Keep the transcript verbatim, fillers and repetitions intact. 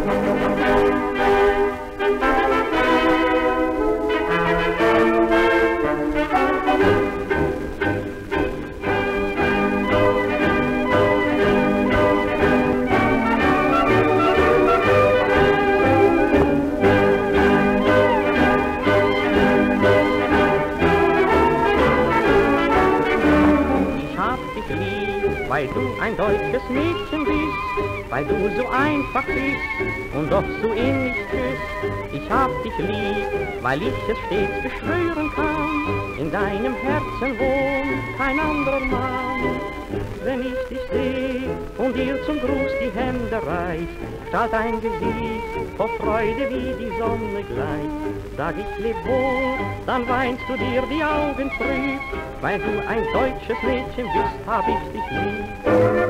Weil du ein deutsches Mädchen bist, weil du so einfach bist und doch so ähnlich bist. Ich hab dich lieb, weil ich es stets beschwören kann, in deinem Herzen wohnt kein anderer Mann. Wenn ich dich seh und dir zum Gruß die Hände reich, strahlt dein Gesicht vor Freude wie die Sonne gleich. Sag ich leb wohl, dann weinst du dir die Augen trüb, weil du ein deutsches Mädchen bist, hab ich dich lieb.